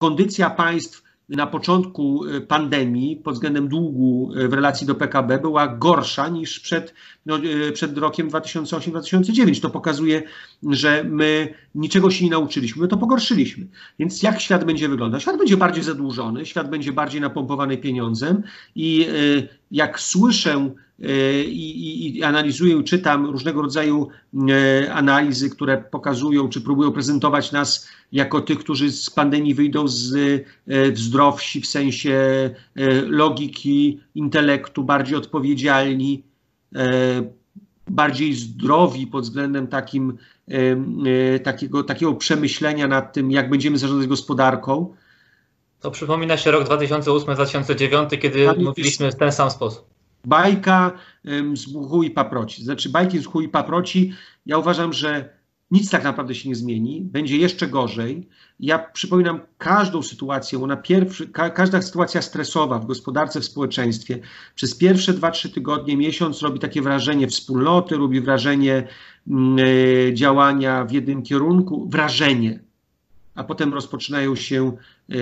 kondycja państw na początku pandemii pod względem długu w relacji do PKB była gorsza niż przed rokiem 2008-2009. To pokazuje, że my niczego się nie nauczyliśmy, my to pogorszyliśmy. Więc jak świat będzie wyglądał? Świat będzie bardziej zadłużony, świat będzie bardziej napompowany pieniądzem i jak słyszę i analizuję, czytam różnego rodzaju analizy, które pokazują, czy próbują prezentować nas jako tych, którzy z pandemii wyjdą zdrowsi w sensie logiki, intelektu, bardziej odpowiedzialni, bardziej zdrowi pod względem takiego przemyślenia nad tym, jak będziemy zarządzać gospodarką. To przypomina się rok 2008-2009, kiedy mówiliśmy w ten sam sposób. Bajka z mchu i paproci. Znaczy bajki z mchu i paproci, ja uważam, że nic tak naprawdę się nie zmieni, będzie jeszcze gorzej. Ja przypominam każdą sytuację, każda sytuacja stresowa w gospodarce, w społeczeństwie przez pierwsze 2-3 tygodnie, miesiąc robi takie wrażenie wspólnoty, robi wrażenie działania w jednym kierunku, a potem rozpoczynają się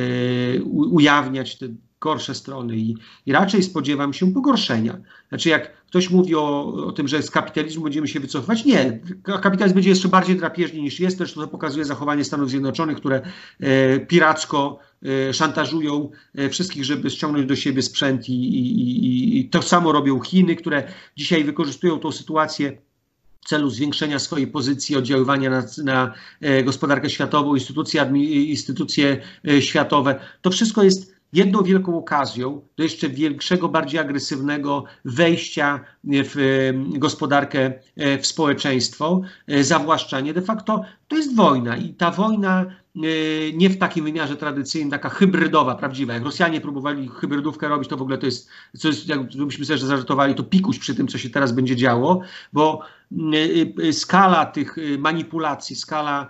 ujawniać te gorsze strony i raczej spodziewam się pogorszenia. Znaczy jak ktoś mówi o tym, że z kapitalizmu będziemy się wycofywać, nie. Kapitalizm będzie jeszcze bardziej drapieżny niż jest, zresztą to pokazuje zachowanie Stanów Zjednoczonych, które piracko szantażują wszystkich, żeby ściągnąć do siebie sprzęt i to samo robią Chiny, które dzisiaj wykorzystują tą sytuację w celu zwiększenia swojej pozycji, oddziaływania na gospodarkę światową, instytucje światowe. To wszystko jest jedną wielką okazją do jeszcze większego, bardziej agresywnego wejścia w gospodarkę, w społeczeństwo, zawłaszczanie. De facto to jest wojna i ta wojna nie w takim wymiarze tradycyjnym, taka hybrydowa, prawdziwa. Jak Rosjanie próbowali hybrydówkę robić, to w ogóle to jest jakbyśmy sobie zażartowali, to pikuś przy tym, co się teraz będzie działo, bo skala tych manipulacji, skala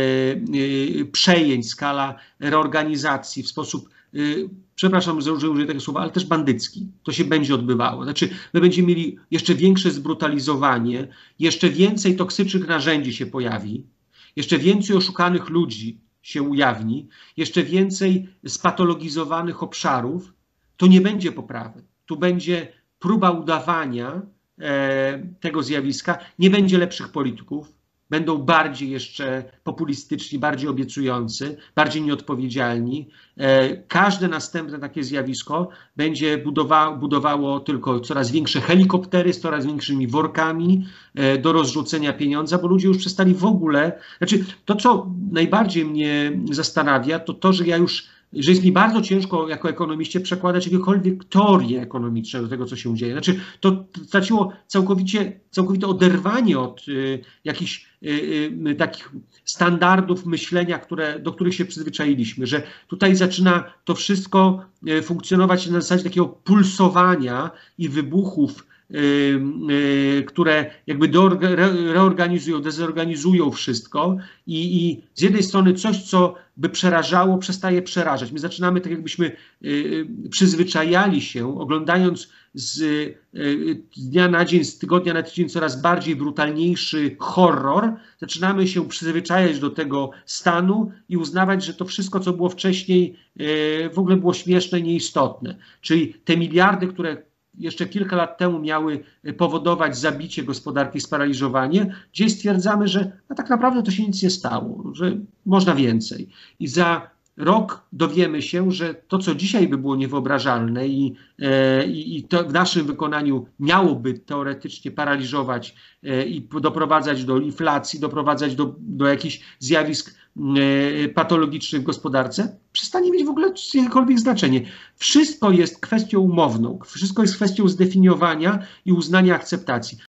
przejęć, skala reorganizacji w sposób, przepraszam, że użyję tego słowa, ale też bandycki. To się będzie odbywało. Znaczy, my będziemy mieli jeszcze większe zbrutalizowanie, jeszcze więcej toksycznych narzędzi się pojawi, jeszcze więcej oszukanych ludzi się ujawni, jeszcze więcej spatologizowanych obszarów. To nie będzie poprawy. Tu będzie próba udawania tego zjawiska. Nie będzie lepszych polityków. Będą bardziej jeszcze populistyczni, bardziej obiecujący, bardziej nieodpowiedzialni. Każde następne takie zjawisko będzie budowało tylko coraz większe helikoptery z coraz większymi workami do rozrzucenia pieniądza, bo ludzie już przestali w ogóle... Znaczy, to, co najbardziej mnie zastanawia, to że że jest mi bardzo ciężko jako ekonomiście przekładać jakiekolwiek teorie ekonomiczne do tego, co się dzieje. Znaczy, to straciło całkowite oderwanie od jakichś takich standardów myślenia, do których się przyzwyczailiśmy, że tutaj zaczyna to wszystko funkcjonować na zasadzie takiego pulsowania i wybuchów, które jakby reorganizują, dezorganizują wszystko i z jednej strony coś, co by przerażało, przestaje przerażać. My zaczynamy tak jakbyśmy przyzwyczajali się, oglądając z dnia na dzień, z tygodnia na tydzień coraz bardziej brutalniejszy horror, zaczynamy się przyzwyczajać do tego stanu i uznawać, że to wszystko, co było wcześniej, w ogóle było śmieszne i nieistotne. Czyli te miliardy, które jeszcze kilka lat temu miały powodować zabicie gospodarki, sparaliżowanie, dzisiaj stwierdzamy, że tak naprawdę to się nic nie stało, że można więcej. I za rok dowiemy się, że to, co dzisiaj by było niewyobrażalne i to w naszym wykonaniu miałoby teoretycznie paraliżować i doprowadzać do inflacji, doprowadzać do jakichś zjawisk patologicznych w gospodarce, przestanie mieć w ogóle jakiekolwiek znaczenie. Wszystko jest kwestią umowną, wszystko jest kwestią zdefiniowania i uznania akceptacji.